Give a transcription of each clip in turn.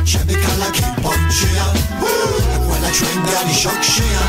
ჩემი ქალაქი პონჩია ყველა ჩვენგანი შოქშია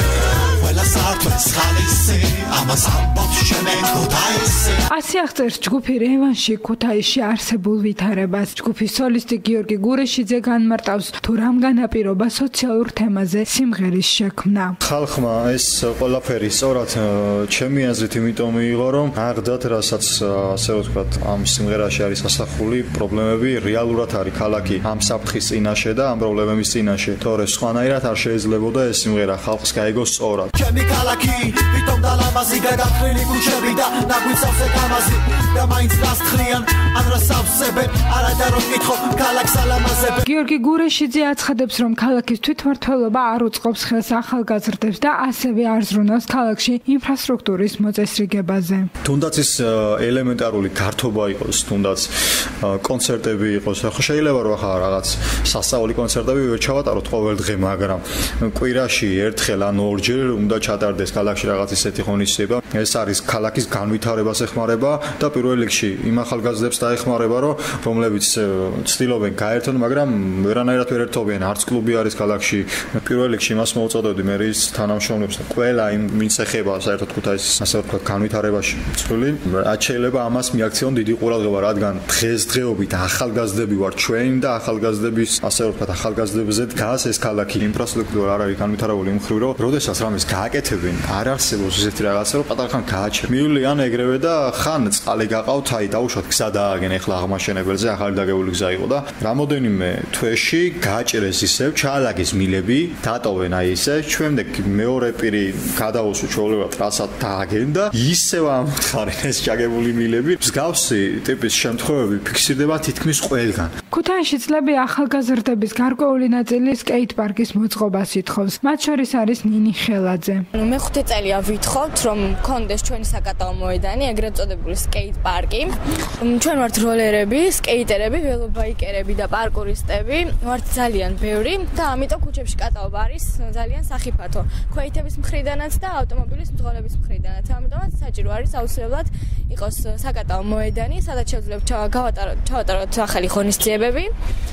ყველა საერთოდ ხალისი ამას ამბობს ჩემი ქუთაისი ასე აღწერს ჯგუფი რევანში ქუთაისში არსებულ ვითარებას. ჯგუფის სოლისტი გიორგი გურეშიძე განმარტავს თუ რამ განაპირობა სოციალურ თემაზე სიმღერის შექმნა. ხალხმა ეს ყველაფერი სწორად ჩემი აზრით იმიტომ მიიღო რომ აღდათ რასაც ასე ვთქვათ ამ სიმღერაში არის ასახული პრობლემები რეალურად არის ქალაქი ამ საფრთხის წინაშე და ამ პრობლემების წინაშე. თორე სხვანაირად არ შეიძლებოდა ეს სიმღერა ხალხს გაიგოს სწორად. ჩემი ქალაქი ვიტომ დალამაზი გადახრილი ქუჩები და ნაგვიცავს ეკამაზი და მაინც დასთხრიან ან რასავსებენ არადა რომ მითხო ქალაქს ალამაზებენ. გიორგი გურეშიძე აცხადებს რომ ქალაქის თვითმმართველობა არ უწყობს ხელს ახალგაზრდებს და ასევე არ ზრუნავს ქალაქში ინფრასტრუქტურის მოწესრიგებაზე. თუნდაც ის ელემენტარული გართობა იყოს, თუნდაც კონცერტები იყოს, ხო შეიძლება რომ ახლა რაღაც სასწაული კონცერტები ვერ ჩავატაროთ ყოველ დღე, მაგრამ კვირაში ერთხელ ან ორჯერ უნდა ჩატარდეს ქალაქში რაღაც ისეთი ღონისძიება. ეს არის ქალაქის განვითარებას ეხმარება და პირველ რიგში იმ ახალგაზრდებს დაეხმარება, რომლებიც ცდილობენ გაერთონ, მაგრამ ვერანაირად ვერ ერთობიან. არც კლუბი არის ქალაქში. პირველ რიგში მას მოუწოდებდი მე ის თანამშრომლებს და ყველა იმ ვინც ეხება საერთოდ ქუთაისის ასე ვთქვათ განვითარებაში წვლილი. რაც შეიძლება ამას მიაქციონ დიდი ყურადღება, რადგან დღესდღეობით ახალგაზრდები ვარ ჩვენ და ახალგაზრდების ასე ვთქვათ ახალგაზრდებზე დგას ეს ქალაქი. ინფრასტრუქტურა არ არის განვითარებული იმ მხრივ, რომ როდესაც რამეს გააკეთებენ, არ არსებობს ისეთი რაღაცა, რომ პატარხან გააჩერენ. მივლიან ეგრევე და ხან წყალი გაყავთ, აი დაუშვათ გზა დააგენ ახლა აღმაშენებელზე, ახალი დაგებული გზა იყო და რამოდენიმე თვეში გააჭერეს ისევ, ჩაალაგეს მილები, დატოვენ აი ესე, შემდეგ მეორე პირი გადაუსვით ჩვეულებრივად ტრასად დააგენ და ისევ ამოთხარენ ეს ჩაგებული მილები. მსგავსი ტიპის შემთხვევები ფიქსირდება თითქმის ყველგან. ქუთაისში წლები ახალგაზრდების გარკვეული ნაწილი სკეით პარკის მოწყობას ითხოვს. მათ შორის არის ნინი ხელაძე. მე 5 წელია ვითხოვთ რომ მქონდეს ჩვენი საკატაო მოედანი, ეგრეთ წოდებული სკეით პარკი. ჩვენ ვართ როლერები, სკეიტერები, ველობაიკერები და პარკურისტები. ვართ ძალიან ბევრი და ამიტომ ქუჩებში კატაობა არის ძალიან სახიფათო. ქვეითების მხრიდანაც და ავტომობილის მძღოლების მხრიდანაც. ამიტომაც საჭირო არის აუცილებლად იყოს საკატაო მოედანი, სადაც შეგვიძლია ჩავატაროთ ახალი ღონისძიებები.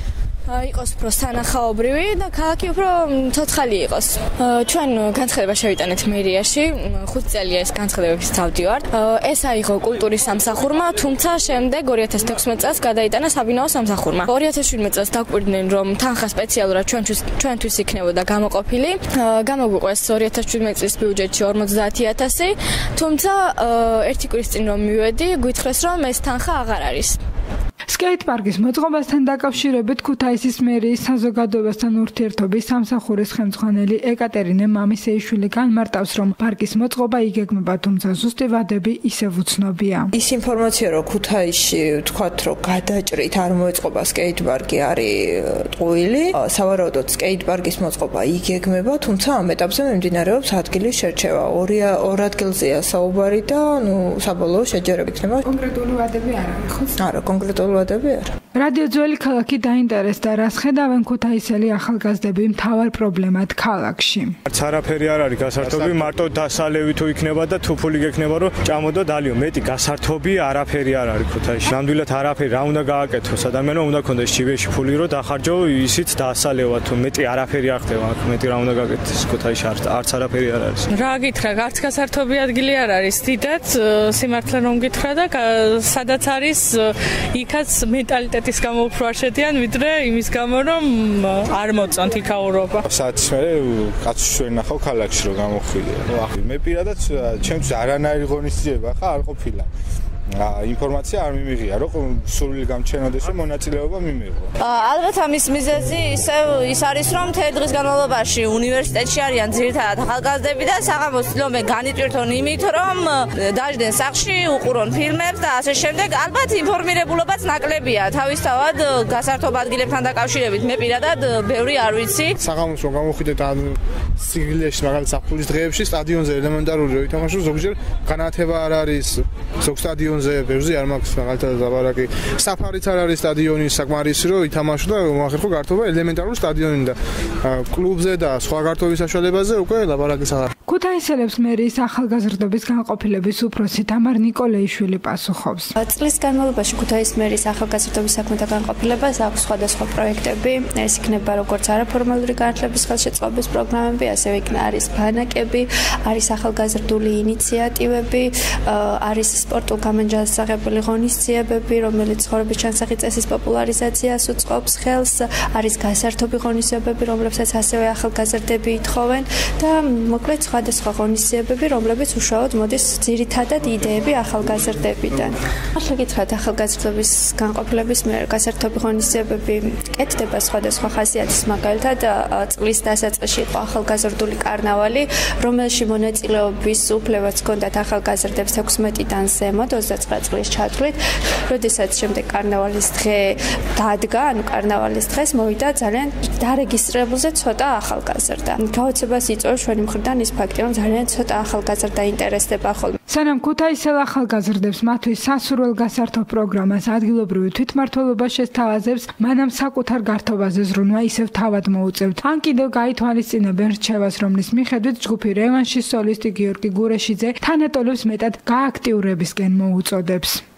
იყოს უფრო სანახაობრივი და ქალაქი უფრო ცოცხალი იყოს. ჩვენ განცხადება შევიტანეთ მერიაში, 5 წელია ეს განცხადებების თავდივართ. ეს აიღო კულტურის სამსახურმა, თუმცა შემდეგ 2016 წელს გადაიტანა საბინაო სამსახურმა. 2017 წელს დაგვირდნენ რომ თანხა სპეციალურად ჩვენთვის იქნებოდა გამოყოფილი. გამოგვიყვეს 2017 წლის ბიუჯეტში 50,000, თუმცა ერთი კვირის წინ რომ მივედი, გვითხრეს რომ ეს თანხა აღარ არის. სკეით პარკის მოწყობასთან დაკავშირებით ქუთაისის მერიის საზოგადოებასთან ურთიერთობის სამსახურის ხელმძღვანელი ეკატერინე მამისეიშვილი განმარტავს, რომ პარკის მოწყობა იგეგმება, თუმცა ზუსტი ვადები ისევ უცნობია. ის ინფორმაცია, რომ ქუთაისში ვთქვათ, რომ გადაჭრით არ მოეწყობა სკეით პარკი არის ტყუილი. სავარაუდოდ სკეით პარკის მოწყობა იგეგმება, თუმცა ამ ეტაპზე მიმდინარეობს ადგილის შერჩევა. ორ ადგილზეა საუბარი და საბოლოო შეჯერება იქნება. კონკრეტული ვადები არ არის, ხო? არა, კონკრეტული ვადები არა. რადიო ძველი ქალაქი დაინტერესდა, რას ხედავენ ქუთაისელი ახალგაზრდები მთავარ პრობლემად ქალაქში. არც არაფერი არ არის გასართობი, მარტო დასალევი თუ იქნება და თუ ფული გექნება, რომ ჭამოდო დალიო. მეტი გასართობი არაფერი არ არის ქუთაისში. ნამდვილად არაფერი, რა უნდა გააკეთოს ადამიანმა, უნდა კონდეს ჭიბეში ფული, რომ დახარჯო ისიც დასალევა, თუ მეტი არაფერი არ ხდება, მეტი რა უნდა გააკეთოს ქუთაისში, არც არაფერი არ არის. რა გითხრა, არც გასართობი ადგილი არ არის, დიდად სიმართლე რომ გითხრა და სადაც არის იქაც მენტალიტეტის გამო უფრო არ შედიან, ვიდრე იმის გამო, რომ არ მოწონთ იქაურობა. სადაც მე კაცს ვერ ნახავ ქალაქში რომ გამოხვიდე. მე პირადად ჩემთვის არანაირი ღონისძიება ხა არ ყოფილა. ინფორმაცია არ მიმიღია, რომ სრული გამჩენოდეს, რომ მონაწილეობა მიმიღო. ალბათ ამის მიზეზი ის არის, რომ თეთრ დღის განმავლობაში უნივერსიტეტში არიან ძირითადად ახალგაზრდები და საღამოს ცდილობენ განიწვირთონ იმით, რომ დაждენ სახლში, უყურონ ფილმებს და ასე შემდეგ. ალბათ ინფორმირებულობაც ნაკლებია. თავისთავად გასართობ ადგილებთან დაკავშირებით მე პირადად ბევრი არ ვიცი. საღამოს რომ გამოხვიდეთ ან სიგილეში, მაგალითად საფულის დღეებში სტადიონზე ელემენტარული რომ ითამაშო, ზოგჯერ განათება არ არის, ზოგ სტადიონზე ბევრზე არ მაქვს მაგალითად ლაბარაკი. საფარიც არ არის სტადიონი საკმარისი რომ ითამაშო და მოახერხო გართობა ელემენტარული სტადიონი და კლუბზე და სხვა გართობის საშუალებაზე უკვე ლაბარაკის აღარ. ქუთაისელებს მერიის ახალგაზრდობის განყოფილების უფროსი თამარ ნიკოლეიშვილი პასუხობს. წლის განმავლობაში ქუთაისის მერიის ახალგაზრდობის საქმეთა განყოფილებას აქვს სხვადასხვა პროექტები. ეს იქნება როგორც არაფორმალური განათლების ხელშეწყობის პროგრამები, ასევე არის ბანაკები, არის ახალგაზრდული ინიციატივები, არის სპორტულ გამონჯასაღებული ღონისძიებები, რომელიც ცხოვრების ჩანსახი წესის პოპულარიზაციას უწყობს ხელს, არის გასართობი ღონისძიებები, რომლებსაც ასევე ახალგაზრდები ითხოვენ და მოკლედ სხვადასხვა ღონისძიებები, რომლებიც უშუალოდ მოდის ძირითადად იდეები ახალგაზრდებიდან. ახლა გითხრათ ახალგაზრდობის განყოფილების მიერ გასართობი ღონისძიებები კეთდება სხვადასხვა ხასიათის, მაგალითად წლის დასაწყისში იყო ახალგაზრდული კარნავალი, რომელში მონაწილეობის უფლებაც ჰქონდათ ახალგაზრდებს 16-დან ზემოთ 29 წლის ჩათვლით, როდესაც შემდეგ კარნავალის დღე დადგა, ანუ კარნავალის დღეს მოვიდა ძალიან დარეგისტრებულზე ცოტა ახალგაზრდა. გაოცებას იწვევს ჩვენი მხრიდან ის ფაქტი, რომ ძალიან ცოტა ახალგაზრდა ინტერესდება ხოლმე. სანამ ქუთაისელ ახალგაზრდებს მათთვის სასურველ გასართობ პროგრამას ადგილობრივი თვითმმართველობა შესთავაზებს, მანამ საკუთარ გართობაზე ზრუნვა ისევ თავად მოუწევთ. ან კიდევ გაითვალისწინებენ რჩევას, რომლის მიხედვით ჯგუფი რევანშის სოლისტი გიორგი გურეშიძე თანატოლებს მეტად გააქტიურებისკენ მოუწოდებს.